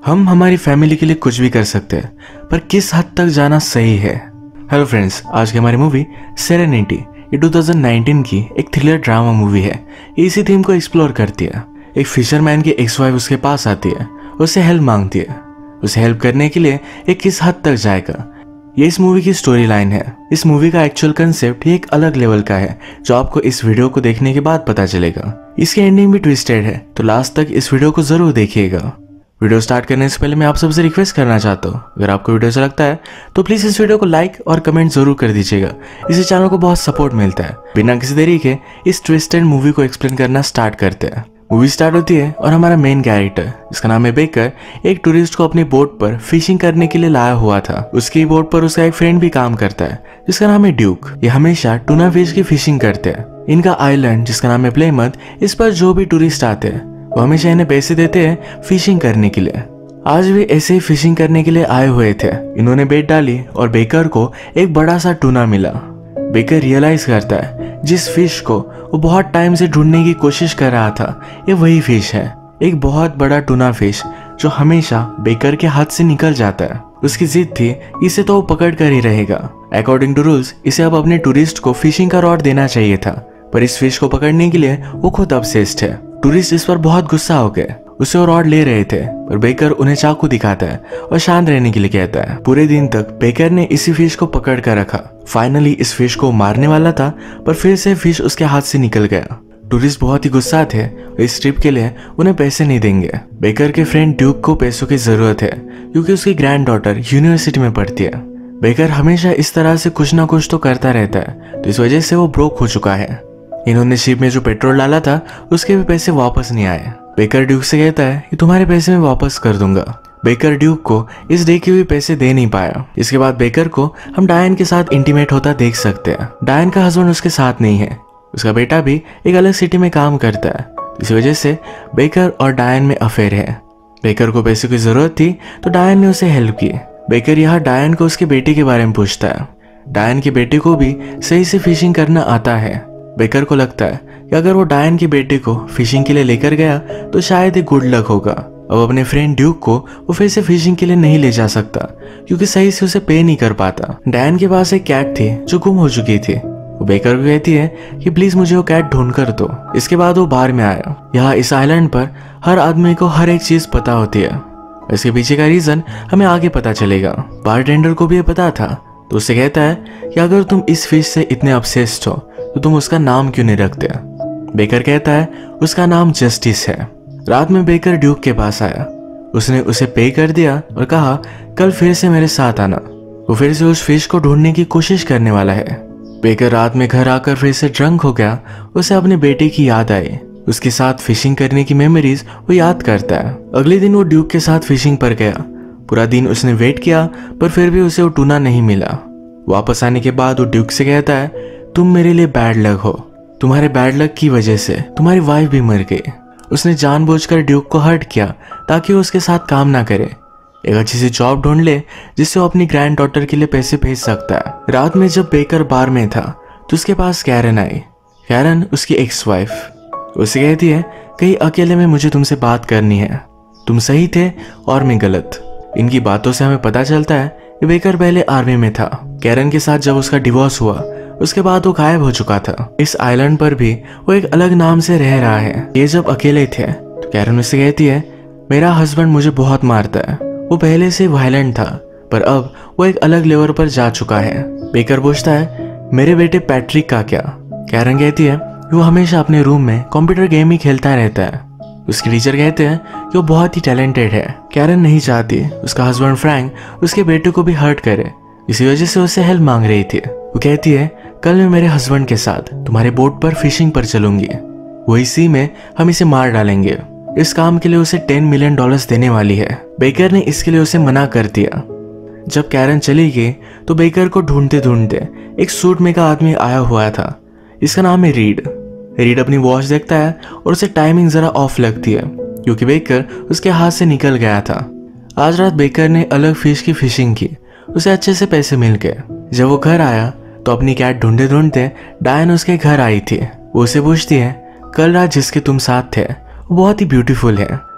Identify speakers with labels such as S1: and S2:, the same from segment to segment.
S1: हम हमारी फैमिली के लिए कुछ भी कर सकते हैं, पर किस हद तक जाना सही है। हेलो फ्रेंड्स, आज की हमारी मूवी सेरेनिटी ये 2019 की एक थ्रिलर ड्रामा मूवी है। ये इसी थीम को एक्सप्लोर करती है। एक फिशरमैन की एक्स वाइफ उसके पास आती है, उससे हेल्प मांगती है। उसे हेल्प करने के लिए एक किस हद तक जाएगा, ये इस मूवी की स्टोरी लाइन है। इस मूवी का एक्चुअल कंसेप्ट ये एक अलग लेवल का है, जो आपको इस वीडियो को देखने के बाद पता चलेगा। इसकी एंडिंग भी ट्विस्टेड है, तो लास्ट तक इस वीडियो को जरूर देखिएगा। वीडियो स्टार्ट करने से पहले मैं आप सबसे रिक्वेस्ट करना चाहता हूँ, अगर आपको वीडियो अच्छा लगता है तो प्लीज इस वीडियो को लाइक और कमेंट जरूर कर दीजिएगा। इससे चैनल को बहुत सपोर्ट मिलता है। बिना किसी देरी के इस ट्विस्टेड मूवी को एक्सप्लेन करना स्टार्ट करते हैं। मूवी स्टार्ट होती है और हमारा मेन कैरेक्टर, जिसका नाम है बेकर, एक टूरिस्ट को अपनी बोट पर फिशिंग करने के लिए लाया हुआ था। उसकी बोट पर उसका एक फ्रेंड भी काम करता है, जिसका नाम है ड्यूक। ये हमेशा टूना फिश की फिशिंग करते हैं। इनका आइलैंड, जिसका नाम है प्लेमथ, इस पर जो भी टूरिस्ट आते हैं वो हमेशा इन्हें पैसे देते हैं फिशिंग करने के लिए। आज भी ऐसे ही फिशिंग करने के लिए आए हुए थे। इन्होंने बेट डाली और बेकर को एक बड़ा सा टूना मिला। बेकर रियलाइज करता है जिस फिश को वो बहुत टाइम से ढूंढने की कोशिश कर रहा था, ये वही फिश है। एक बहुत बड़ा टूना फिश जो हमेशा बेकर के हाथ से निकल जाता है। उसकी जिद थी इसे तो वो पकड़ कर ही रहेगा। अकॉर्डिंग टू रूल्स इसे अब अपने टूरिस्ट को फिशिंग का रॉड देना चाहिए था, पर इस फिश को पकड़ने के लिए वो खुद ऑब्सेस्ड है। टूरिस्ट इस पर बहुत गुस्सा हो गए। उसे वो रॉड ले रहे थे, पर बेकर उन्हें चाकू दिखाता है और शांत रहने के लिए कहता है। पूरे दिन तक बेकर ने इसी फिश को पकड़ कर रखा। फाइनली इस फिश को मारने वाला था, पर फिर से फिश उसके हाथ से निकल गया। टूरिस्ट बहुत ही गुस्सा थे और इस ट्रिप के लिए उन्हें पैसे नहीं देंगे। बेकर के फ्रेंड ड्यूक को पैसों की जरूरत है, क्योंकि उसकी ग्रैंड डॉटर यूनिवर्सिटी में पढ़ती है। बेकर हमेशा इस तरह से कुछ ना कुछ तो करता रहता है, तो इस वजह से वो ब्रोक हो चुका है। इन्होंने शिप में जो पेट्रोल डाला था उसके भी पैसे वापस नहीं आए। बेकर ड्यूक से कहता है कि तुम्हारे पैसे मैं वापस कर दूंगा। बेकर ड्यूक को इस डे के भी पैसे दे नहीं पाया। इसके बाद बेकर को हम डायन के साथ इंटीमेट होता देख सकते हैं। डायन का हस्बैंड उसके साथ नहीं है, उसका बेटा भी एक अलग सिटी में काम करता है। इस वजह से बेकर और डायन में अफेयर है। बेकर को पैसे की जरूरत थी, तो डायन ने उसे हेल्प की। बेकर यहाँ डायन को उसके बेटे के बारे में पूछता है। डायन के बेटे को भी सही से फिशिंग करना आता है। बेकर को लगता है कि अगर वो डायन के बेटे को फिशिंग के लिए लेकर गया तो शायद एक गुड लक होगा। अब अपने फ्रेंड ड्यूक को वो फिर से फिशिंग के लिए नहीं ले जा सकता, क्योंकि सही से उसे पे नहीं कर पाता। डायन के पास एक कैट थी जो गुम हो चुकी थी। वो बेकर को कहती है कि प्लीज मुझे वो कैट ढूंढ कर दो। इसके बाद वो बार में आया। यहाँ इस आइलैंड पर हर आदमी को हर एक चीज पता होती है। इसके पीछे का रीजन हमें आगे पता चलेगा। बारटेंडर को भी ये पता था, तो उससे कहता है कि अगर तुम इस फिश से इतने ऑब्सेस्ड हो तो तुम उसका नाम क्यों नहीं रखते। बेकर कहता है उसका नाम जस्टिस है। रात में बेकर ड्यूक के पास आया। उसने उसे पे कर दिया और कहा कल फिर से मेरे साथ आना। वो फिर से उस फिश को ढूंढने की कोशिश करने वाला है। बेकर रात में घर आकर फिर से ड्रंक हो गया। उसे अपने बेटे की याद आई। उसके साथ फिशिंग करने की मेमोरीज वो याद करता है। अगले दिन वो ड्यूक के साथ फिशिंग पर गया। पूरा दिन उसने वेट किया, पर फिर भी उसे वो टूना नहीं मिला। वापस आने के बाद वो ड्यूक से कहता है तुम मेरे लिए बैड लक हो। तुम्हारे बैड लक की वजह से तुम्हारी वाइफ भी मर गई। उसने जानबूझकर ड्यूक को हर्ट किया ताकि वो उसके साथ काम ना करे। एक अच्छी सी जॉब ढूंढ ले जिससे वो अपनी ग्रैंड डॉटर के लिए पैसे भेज सकता है। रात में जब बेकर बार में था तो उसके पास कैरन आई। कैरन उसकी एक्स वाइफ। उसे कहती है कहीं अकेले में मुझे तुमसे बात करनी है। तुम सही थे और मैं गलत। इनकी बातों से हमें पता चलता है कि बेकर पहले आर्मी में था। कैरन के साथ जब उसका डिवोर्स हुआ उसके बाद वो गायब हो चुका था। इस आइलैंड पर भी वो एक अलग नाम से रह रहा है। ये जब अकेले थे तो कैरन उससे कहती है मेरा हस्बैंड मुझे बहुत मारता है। वो पहले से वायलेंट था, पर अब वो एक अलग लेवल पर जा चुका है। बेकर पूछता है मेरे बेटे पैट्रिक का क्या। कैरन कहती है वो हमेशा अपने रूम में कंप्यूटर गेम ही खेलता रहता है। उसके टीचर कहते हैं कि वो बहुत ही टैलेंटेड है। कैरन नहीं चाहती उसका हस्बैंड फ्रैंक उसके बेटे को भी हर्ट करे, इसी वजह से उससे हेल्प मांग रही थी। वो कहती है कल मैं मेरे हस्बैंड के साथ तुम्हारे बोट पर फिशिंग पर चलूंगी। वही सी में हम इसे मार डालेंगे। इस काम के लिए उसे $10 मिलियन देने वाली है। बेकर ने इसके लिए उसे मना कर दिया। जब कैरन चली गई तो बेकर को ढूंढते ढूंढते एक सूट में का आदमी आया हुआ था। इसका नाम है रीड। रीड अपनी वॉच देखता है और उसे टाइमिंग जरा ऑफ लगती है, क्योंकि बेकर उसके हाथ से निकल गया था। आज रात बेकर ने अलग फिश की फिशिंग की। उसे अच्छे से पैसे मिल गए। जब वो घर आया तो अपनी कैट ढूंढते ढूंढते डायन उसके घर आई थी। वो उसे पूछती है कल रात जिसके तुम साथ थे वो बहुत ही ब्यूटीफुल है।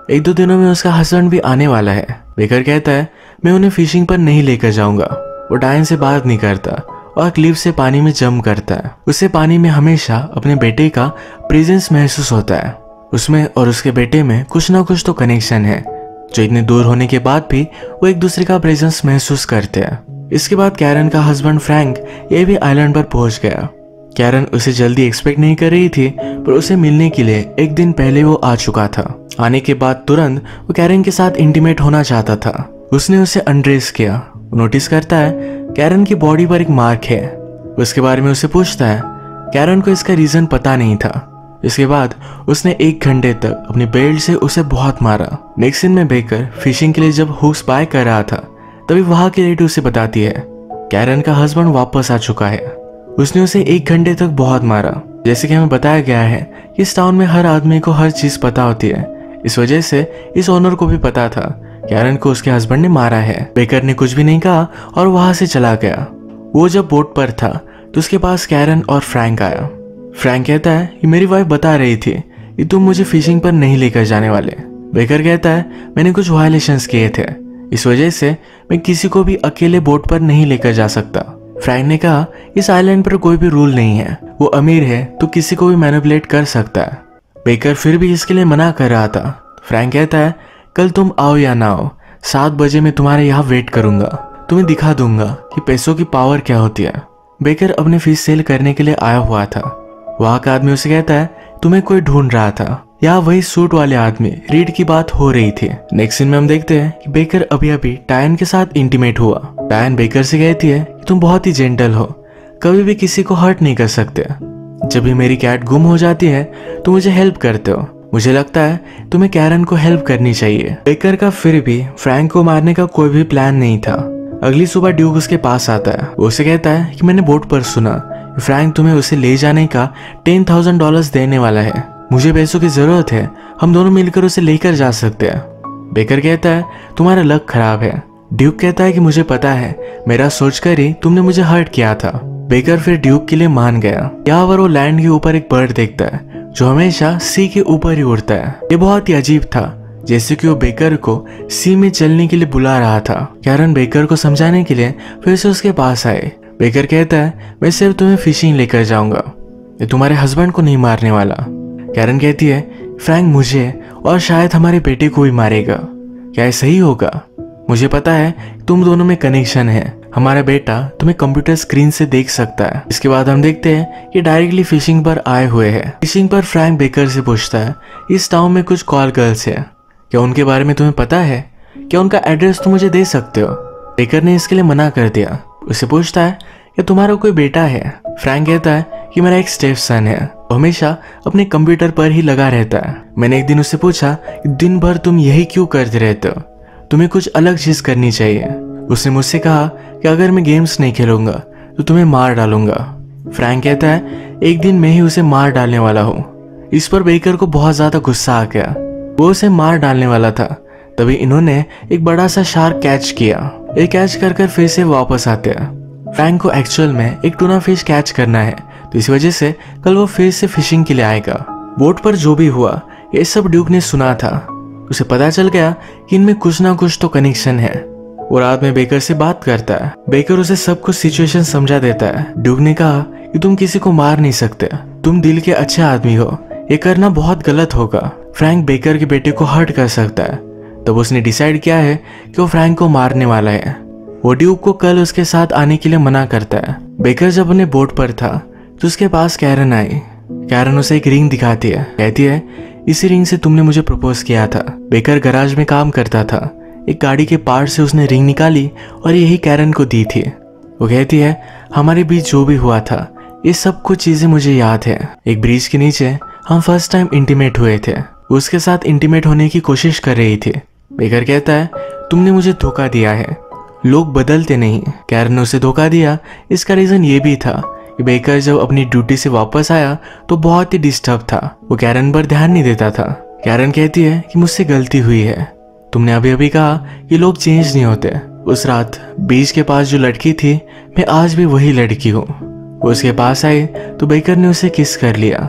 S1: 1-2 दिनों में उसका हस्बैंड भी आने वाला है। बेकर कहता है मैं उन्हें फिशिंग पर नहीं लेकर जाऊंगा। वो डायन से बात नहीं करता और क्लिफ से पानी में जंप करता है। उसे पानी में हमेशा अपने बेटे का प्रेजेंस महसूस होता है। उसमें और उसके बेटे में कुछ ना कुछ तो कनेक्शन है, जो इतने दूर होने के बाद भी वो एक दूसरे का प्रेजेंस महसूस करते हैं। इसके बाद कैरन का हस्बैंड फ्रैंक ये भी आइलैंड पर पहुंच गया। कैरन उसे जल्दी एक्सपेक्ट नहीं कर रही थी, पर उसे मिलने के लिए 1 दिन पहले वो आ चुका था। आने के बाद तुरंत वो कैरन के साथ इंटीमेट होना चाहता था। उसने उसे अनड्रेस किया। नोटिस करता है कैरन की बॉडी पर एक मार्क है। उसके बारे में उसे पूछता है। कैरन को इसका रीजन पता नहीं था। इसके बाद उसने 1 घंटे तक अपनी बेल्ट से उसे बहुत मारा। नेक्स्ट सीन में बेकर फिशिंग के लिए जब हुक्स बाय कर रहा था, तभी वहां की लेडी उसे बताती है कैरन का हस्बैंड वापस आ चुका है। उसने उसे 1 घंटे तक बहुत मारा। जैसे कि हमें बताया गया है कि इस टाउन में हर आदमी को हर चीज पता होती है। इस वजह से इस ओनर को भी पता था कैरन को उसके हस्बैंड ने मारा है। बेकर ने कुछ भी नहीं कहा और वहां से चला गया। वो जब बोट पर था तो उसके पास कैरन और फ्रैंक आया। फ्रैंक कहता है कि मेरी वाइफ बता रही थी कि तुम मुझे फिशिंग पर नहीं लेकर जाने वाले। बेकर कहता है मैंने कुछ वायलेशंस किए थे, इस वजह से मैं किसी को भी अकेले बोट पर नहीं लेकर जा सकता। फ्रैंक ने कहा इस आइलैंड पर कोई भी रूल नहीं है, वो अमीर है तो किसी को भी मैनिपुलेट कर सकता है। बेकर फिर भी इसके लिए मना कर रहा था। फ्रैंक कहता है कल तुम आओ या ना आओ, 7 बजे मैं तुम्हारे यहाँ वेट करूंगा। तुम्हें दिखा दूंगा कि पैसों की पावर क्या होती है। बेकर अपने फिश सेल करने के लिए आया हुआ था। वहां का आदमी उसे कहता है तुम्हें कोई ढूंढ रहा था। यहाँ वही सूट वाले आदमी रीड की बात हो रही थी। नेक्स्ट सीन में हम देखते हैं कि बेकर अभी डायन के साथ इंटीमेट हुआ। डायन बेकर से कहती है कि तुम बहुत ही जेंटल हो, कभी भी किसी को हर्ट नहीं कर सकते। जब भी मेरी कैट गुम हो जाती है तो मुझे हेल्प करते हो। मुझे लगता है तुम्हें कैरन को हेल्प करनी चाहिए। बेकर का फिर भी फ्रैंक को मारने का कोई भी प्लान नहीं था। अगली सुबह ड्यूक उसके पास आता है। वो उसे कहता है कि मैंने बोट पर सुना फ्रैंक तुम्हें उसे ले जाने का $10,000 देने वाला है। मुझे पैसों की जरूरत है, हम दोनों मिलकर उसे लेकर जा सकते हैं। बेकर कहता है तुम्हारा लक खराब है। ड्यूक कहता है कि मुझे पता है, मेरा सोचकर ही तुमने मुझे हर्ट किया था। बेकर फिर ड्यूक के लिए मान गया। यहाँ पर वो लैंड के ऊपर एक बर्ड देखता है जो हमेशा सी के ऊपर ही उड़ता है। ये बहुत ही अजीब था, जैसे कि वो बेकर को सी में चलने के लिए बुला रहा था। कैरन बेकर को समझाने के लिए फिर से उसके पास आए। बेकर कहता है मैं सिर्फ तुम्हें फिशिंग लेकर जाऊंगा, ये तुम्हारे हस्बैंड को नहीं मारने वाला। कैरन कहती है फ्रैंक मुझे और शायद हमारे बेटे को भी मारेगा। क्या ये सही होगा? मुझे पता है तुम दोनों में कनेक्शन है। हमारा बेटा तुम्हें कंप्यूटर स्क्रीन से देख सकता है। इसके बाद हम देखते हैं कि डायरेक्टली फिशिंग पर आए हुए हैं। फिशिंग पर फ्रैंक बेकर से पूछता है इस टाउन में कुछ कॉल गर्ल्स है, क्या उनके बारे में तुम्हें पता है? क्या उनका एड्रेस तुम मुझे दे सकते हो? बेकर ने इसके लिए मना कर दिया। उससे पूछता है क्या तुम्हारा कोई बेटा है? फ्रैंक कहता है कि मेरा एक स्टेप सन है, वो हमेशा अपने कंप्यूटर पर ही लगा रहता है। मैंने एक दिन उससे पूछा कि दिन भर तुम यही क्यों करते रहते हो, तुम्हें कुछ अलग चीज करनी चाहिए। उसने मुझसे कहा कि अगर मैं गेम्स नहीं खेलूंगा तो तुम्हें मार डालूंगा। फ्रैंक कहता है एक दिन मैं ही उसे मार डालने वाला हूँ। इस पर बेकर को बहुत ज्यादा गुस्सा आ गया। वो उसे मार डालने वाला था, तभी इन्होंने एक बड़ा सा शार्क कैच किया। ये कैच कर फिर से वापस आते हैं। फ्रैंक को एक्चुअल में एक टूना फिश कैच करना है, तो इस वजह से कल वो फिर से फिशिंग के लिए आएगा। बोट पर जो भी हुआ ये सब ड्यूक ने सुना था। उसे पता चल गया कि इनमें कुछ ना कुछ तो कनेक्शन है। वो रात में बेकर से बात करता है। बेकर उसे सब कुछ सिचुएशन समझा देता है। ड्यूक ने कहा कि तुम किसी को मार नहीं सकते, तुम दिल के अच्छे आदमी हो, ये करना बहुत गलत होगा। फ्रैंक बेकर के बेटे को हर्ट कर सकता है। तब उसने डिसाइड किया है कि वो फ्रैंक को मारने वाला है। वो ड्यूक को कल उसके साथ आने के लिए मना करता है। बेकर जब अपने बोट पर था तो उसके पास कैरन आई। कैरन उसे एक रिंग दिखाती है, कहती है इसी रिंग से तुमने मुझे प्रपोज किया था। बेकर गराज में काम करता था, एक गाड़ी के पार्ट से उसने रिंग निकाली और यही कैरन को दी थी। वो कहती है हमारे बीच जो भी हुआ था ये सब कुछ चीजें मुझे याद है। एक ब्रिज के नीचे हम फर्स्ट टाइम इंटीमेट हुए थे, उसके साथ इंटीमेट होने की कोशिश कर रही थी। बेकर कहता है तुमने मुझे धोखा दिया है, लोग बदलते नहीं। कैरन ने उसे धोखा दिया, इसका रीजन ये भी था कि बेकर जब अपनी ड्यूटी से वापस आया तो बहुत ही डिस्टर्ब था, वो कैरन पर ध्यान नहीं देता था। कैरन कहती है कि मुझसे गलती हुई है, तुमने अभी अभी कहा कि लोग चेंज नहीं होते। उस रात बीच के पास जो लड़की थी मैं आज भी वही लड़की हूँ। वो उसके पास आई तो बेकर ने उसे किस कर लिया।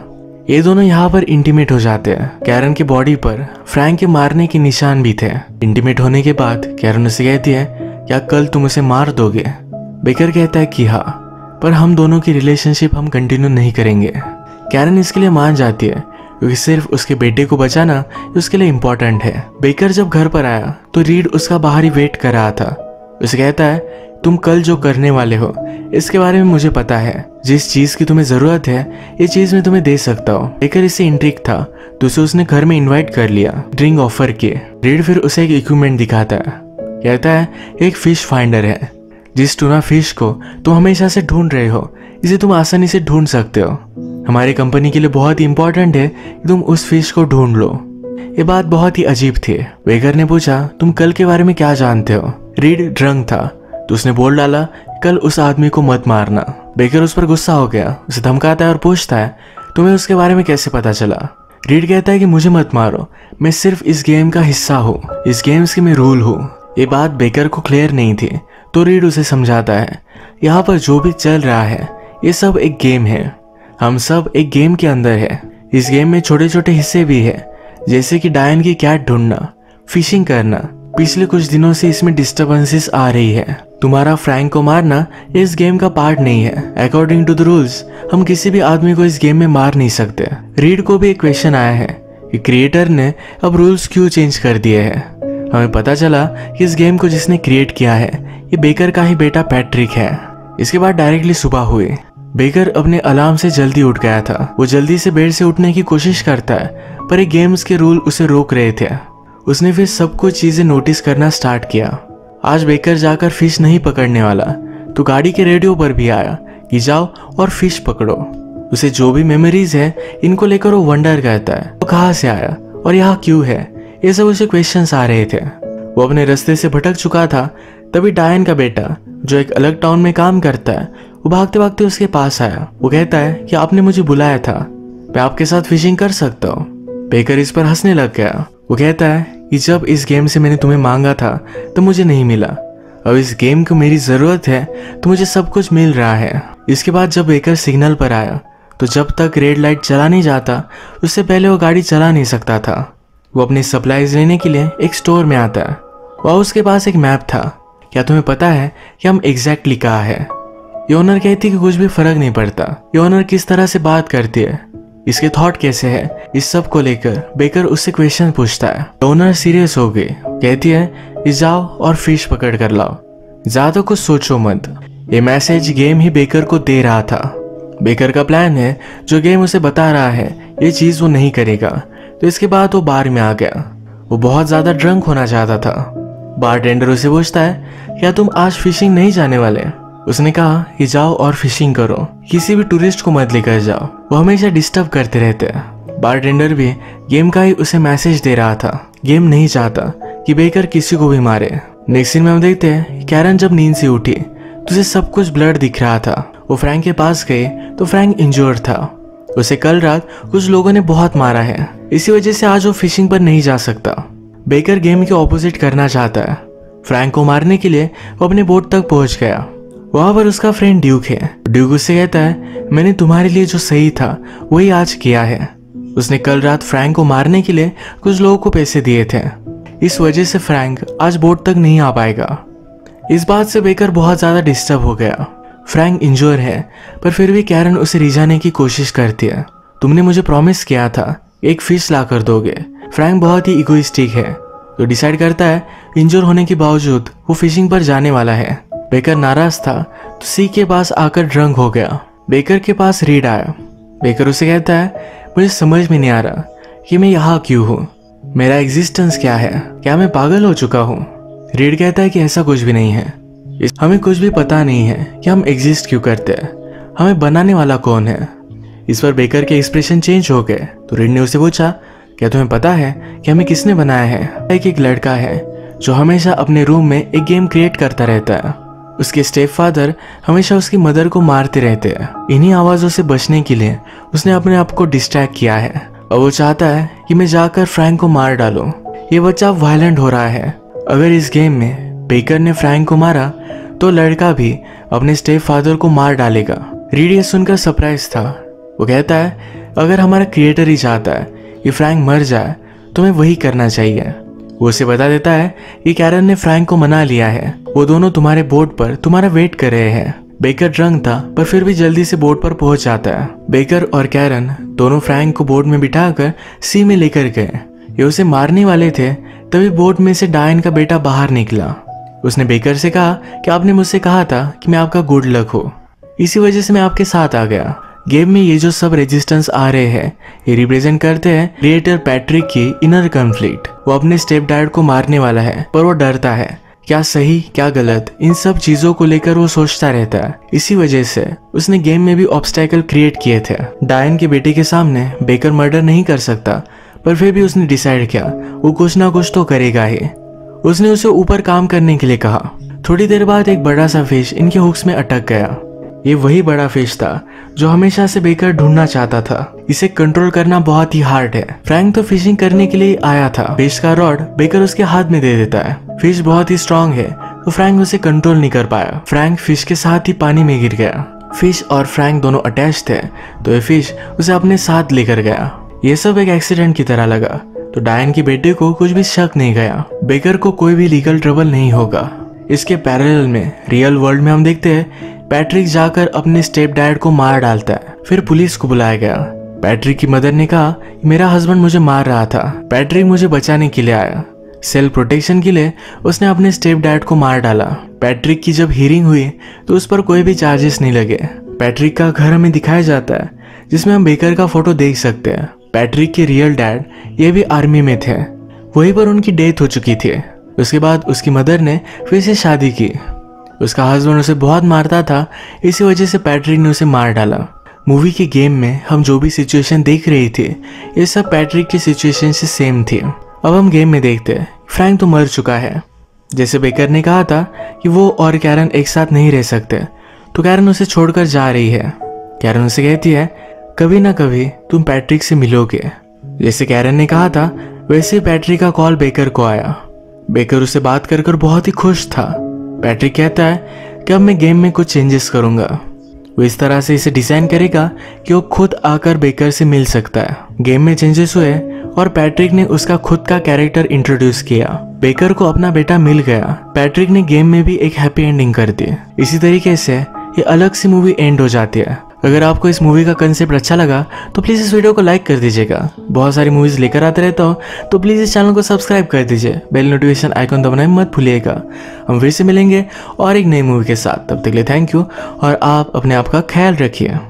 S1: ये दोनों यहाँ पर इंटीमेट हो जाते हैं। कैरन की बॉडी पर फ्रैंक के मारने के निशान भी थे। इंटीमेट होने के बाद कैरन उसे कहती है, क्या कल तुम उसे मार दोगे? बेकर कहता है कि हाँ, पर हम दोनों की रिलेशनशिप हम कंटिन्यू नहीं करेंगे। कैरन इसके लिए मान जाती है क्योंकि सिर्फ उसके बेटे को बचाना उसके लिए इम्पोर्टेंट है। बेकर जब घर पर आया तो रीड उसका बाहर ही वेट कर रहा था। उसे कहता है, तुम कल जो करने वाले हो इसके बारे में मुझे पता है। जिस चीज की तुम्हें जरूरत है ये चीज मैं तुम्हें दे सकता हूँ। बेकर इससे इंट्रिग था तो उसे उसने घर में इनवाइट कर लिया, ड्रिंक ऑफर किए। रीड फिर उसे एक इक्विपमेंट दिखाता है, कहता है एक फिश फाइंडर है। जिस टूना फिश को तुम हमेशा से ढूंढ रहे हो इसे तुम आसानी से ढूंढ सकते हो। हमारी कंपनी के लिए बहुत ही इंपॉर्टेंट है कि तुम उस फिश को ढूंढ लो। ये बात बहुत ही अजीब थी। बेकर ने पूछा, तुम कल के बारे में क्या जानते हो? रीड ड्रंक था तो उसने बोल डाला, कल उस आदमी को मत मारना। बेकर उस पर गुस्सा हो गया, उसे धमकाता है और पूछता है, तुम्हें उसके बारे में कैसे पता चला? रीड कहता है कि मुझे मत मारो, मैं सिर्फ इस गेम का हिस्सा हूँ, इस गेम्स की मैं रूल हूँ। ये बात बेकर को क्लियर नहीं थी तो रीड उसे समझाता है, यहाँ पर जो भी चल रहा है ये सब एक गेम है, हम सब एक गेम के अंदर है। इस गेम में छोटे छोटे हिस्से भी है, जैसे कि डायन की कैट ढूंढना, फिशिंग करना। पिछले कुछ दिनों से इसमें डिस्टर्बेंसेस आ रही है। तुम्हारा फ्रैंक को मारना इस गेम का पार्ट नहीं है। अकॉर्डिंग टू द रूल्स हम किसी भी आदमी को इस गेम में मार नहीं सकते। रीड को भी एक क्वेश्चन आया है कि क्रिएटर ने अब रूल्स क्यों चेंज कर दिए हैं। हमें पता चला कि इस गेम को जिसने क्रिएट किया है ये बेकर का ही बेटा पैट्रिक है। इसके बाद डायरेक्टली सुबह हुई। बेकर अपने अलार्म से जल्दी उठ गया था। वो जल्दी से बेड से उठने की कोशिश करता है पर ये गेम्स के रूल उसे रोक रहे थे। उसने फिर सब कुछ चीजें नोटिस करना स्टार्ट किया। आज बेकर जाकर फिश नहीं पकड़ने वाला तो गाड़ी के रेडियो पर भी आया कि जाओ और फिश पकड़ो। उसे जो भी मेमोरीज है इनको लेकर वो वंडर करता है, वो कहाँ से आया और यहाँ क्यों है, ये सब उसे क्वेश्चंस आ रहे थे। वो अपने रास्ते से भटक चुका था। तभी डायन का बेटा जो एक अलग टाउन में काम करता है वो भागते भागते उसके पास आया। वो कहता है कि आपने मुझे बुलाया था, मैं आपके साथ फिशिंग कर सकता हूँ। बेकर इस पर हंसने लग गया। वो कहता है कि जब इस गेम से मैंने तुम्हें मांगा था तो मुझे नहीं मिला, अब इस गेम को मेरी जरूरत है तो मुझे सब कुछ मिल रहा है। इसके बाद जब बेकर सिग्नल पर आया तो जब तक रेड लाइट चला नहीं जाता उससे पहले वो गाड़ी चला नहीं सकता था। वो अपनी सप्लाईज लेने के लिए एक स्टोर में आता है। वह उसके पास एक मैप था। क्या तुम्हें पता है कि हम एग्जैक्टली कहाँ है? ये ओनर कहती कि कुछ भी फर्क नहीं पड़ता। ये ओनर किस तरह से बात करती है, इसके थॉट कैसे है, इस सब को लेकर बेकर उससे क्वेश्चन पूछता है। ओनर सीरियस हो गई, कहती है कि जाओ और फिश पकड़ कर लाओ, ज्यादा कुछ सोचो मत। ये मैसेज गेम ही बेकर को दे रहा था। बेकर का प्लान है, जो गेम उसे बता रहा है ये चीज वो नहीं करेगा। तो इसके बाद वो बार में आ गया। वो बहुत ज्यादा ड्रंक होना चाहता था। बारटेंडर उसे पूछता है, क्या तुम आज फिशिंग नहीं जाने वाले? उसने कहा कि जाओ और फिशिंग करो, किसी भी टूरिस्ट को मत लेकर जाओ, वो हमेशा डिस्टर्ब करते रहते हैं। बारटेंडर भी गेम का ही उसे मैसेज दे रहा था। गेम नहीं चाहता कि बेकर किसी को भी मारे। नेक्स्ट सीन में हम देखते हैं कैरन जब नींद से उठी तो उसे सब कुछ ब्लड दिख रहा था। वो फ्रैंक के पास गए तो फ्रैंक इंजर्ड था। उसे कल रात कुछ लोगों ने बहुत मारा है, इसी वजह से आज वो फिशिंग पर नहीं जा सकता। बेकर गेम के ऑपोजिट करना चाहता है। फ्रैंक को मारने के लिए वो अपने बोट तक पहुंच गया। वहां पर उसका फ्रेंड ड्यूक है। ड्यूक उससे कहता है, मैंने तुम्हारे लिए जो सही था वही आज किया है। उसने कल रात फ्रैंक को मारने के लिए कुछ लोगों को पैसे दिए थे, इस वजह से फ्रैंक आज बोट तक नहीं आ पाएगा। इस बात से बेकर बहुत ज्यादा डिस्टर्ब हो गया। फ्रैंक इंजोर है पर फिर भी कैरन उसे रिझाने की कोशिश करती है। तुमने मुझे प्रॉमिस किया था एक फिश ला कर दोगे। फ्रैंक बहुत ही इगोइस्टिक है तो डिसाइड करता है इंजोर होने के बावजूद वो फिशिंग पर जाने वाला है। बेकर नाराज था तो सी के पास आकर ड्रंक हो गया। बेकर के पास रीड आया। बेकर उसे कहता है, मुझे समझ में नहीं आ रहा कि मैं यहाँ क्यों हूँ, मेरा एग्जिस्टेंस क्या है, क्या मैं पागल हो चुका हूँ? रीड कहता है कि ऐसा कुछ भी नहीं है, हमें कुछ भी पता नहीं है कि हम एग्जिस्ट क्यों करते हैं, हमें बनाने वाला कौन है। इस पर बेकर के एक्सप्रेशन चेंज हो गए तो रीड ने उसे पूछा, क्या तुम्हें पता है कि हमें किसने बनाया है? एक लड़का है जो हमेशा अपने रूम में एक गेम क्रिएट करता रहता है। उसके स्टेप फादर हमेशा उसकी मदर को मारते रहते हैं। इन्हीं आवाजों से बचने के लिए उसने अपने आप को डिस्ट्रैक्ट किया है और वो चाहता है कि मैं जाकर फ्रैंक को मार डालूं। ये बच्चा वायलेंट हो रहा है। अगर इस गेम में बेकर ने फ्रैंक को मारा तो लड़का भी अपने स्टेप फादर को मार डालेगा। रीड ये सुनकर सरप्राइज था। वो कहता है, अगर हमारा क्रिएटर ही चाहता है कि फ्रैंक मर जाए तो हमें वही करना चाहिए। वो उसे बता देता है कि कैरन ने फ्रैंक को मना लिया है, वो दोनों तुम्हारे बोट पर तुम्हारा वेट कर रहे हैं। बेकर ड्रंक था पर फिर भी जल्दी से बोट पर पहुंच जाता है। बेकर और कैरन दोनों फ्रैंक को बोट में बिठाकर सी में लेकर गए। ये उसे मारने वाले थे, तभी बोट में से डायन का बेटा बाहर निकला। उसने बेकर से कहा कि आपने मुझसे कहा था कि मैं आपका गुड लक हो, इसी वजह से मैं आपके साथ आ गया। गेम में ये जो सब रेजिस्टेंस आ रहे हैं ये रिप्रेजेंट करते हैं क्रिएटर पैट्रिक की इनर कॉन्फ्लिक्ट। वो अपने स्टेप डैड को मारने वाला है पर वो डरता है, क्या सही क्या गलत, इन सब चीजों को लेकर वो सोचता रहता है। इसी वजह से उसने गेम में भी ऑब्स्टेकल क्रिएट किए थे। डायन के बेटे के सामने बेकर मर्डर नहीं कर सकता, पर फिर भी उसने डिसाइड किया वो कुछ ना कुछ तो करेगा ही। उसने उसे ऊपर काम करने के लिए कहा। थोड़ी देर बाद एक बड़ा सा फिश इनके हुक्स में अटक गया। ये वही बड़ा फिश था जो हमेशा से बेकर ढूंढना चाहता था। इसे कंट्रोल करना बहुत ही हार्ड है। फ्रैंक तो फिशिंग करने के लिए आया था। फिश का रॉड बेकर उसके हाथ में दे देता है। फिश बहुत ही स्ट्रांग है तो फ्रैंक उसे कंट्रोल नहीं कर पाया। फ्रैंक फिश के साथ ही पानी में गिर गया। फिश और फ्रैंक दोनों अटैच थे तो ये फिश उसे अपने साथ लेकर गया। ये सब एक एक्सीडेंट की तरह लगा तो डायन के बेटे को कुछ भी शक नहीं गया। बेकर को कोई भी लीगल ट्रबल नहीं होगा। इसके पैरेलल में रियल वर्ल्ड में हम देखते हैं पैट्रिक जाकर अपने स्टेप डैड को मार डालता है। फिर पुलिस को बुलाया गया। पैट्रिक की मदर ने कहा मेरा हस्बैंड मुझे मार रहा था, पैट्रिक मुझे बचाने के लिए आया। सेल्फ प्रोटेक्शन के लिए उसने अपने स्टेप डैड को मार डाला। पैट्रिक की जब हियरिंग हुई तो उस पर कोई भी चार्जेस नहीं लगे। पैट्रिक का घर हमें दिखाया जाता है जिसमें हम बेकर का फोटो देख सकते हैं। पैट्रिक के रियल डैड ये भी आर्मी में थे, वहीं पर उनकी डेथ हो चुकी थी। उसके बाद उसकी मदर ने फिर से शादी की। उसका हस्बैंड उसे बहुत मारता था, इसी वजह से पैट्रिक ने उसे मार डाला। मूवी के गेम में हम जो भी सिचुएशन देख रहे थे ये सब पैट्रिक की सिचुएशन से सेम थी। अब हम गेम में देखते हैं फ्रैंक तो मर चुका है। जैसे बेकर ने कहा था कि वो और कैरन एक साथ नहीं रह सकते, तो कैरन उसे छोड़कर जा रही है। कैरन उसे कहती है कभी ना कभी तुम पैट्रिक से मिलोगे। जैसे कैरन ने कहा था वैसे पैट्रिक का कॉल बेकर को आया। बेकर उससे बात कर बहुत ही खुश था। पैट्रिक कहता है कि अब मैं गेम में कुछ चेंजेस करूंगा। वो इस तरह से इसे डिजाइन करेगा कि वो खुद आकर बेकर से मिल सकता है। गेम में चेंजेस हुए और पैट्रिक ने उसका खुद का कैरेक्टर इंट्रोड्यूस किया। बेकर को अपना बेटा मिल गया। पैट्रिक ने गेम में भी एक हैप्पी एंडिंग कर दी। इसी तरीके से ये अलग सी मूवी एंड हो जाती है। अगर आपको इस मूवी का कंसेप्ट अच्छा लगा तो प्लीज़ इस वीडियो को लाइक कर दीजिएगा। बहुत सारी मूवीज़ लेकर आते रहता हूँ तो प्लीज़ इस चैनल को सब्सक्राइब कर दीजिए। बेल नोटिफिकेशन आइकन दबाना मत भूलिएगा। हम फिर से मिलेंगे और एक नई मूवी के साथ। तब तक के लिए थैंक यू और आप अपने आप का ख्याल रखिए।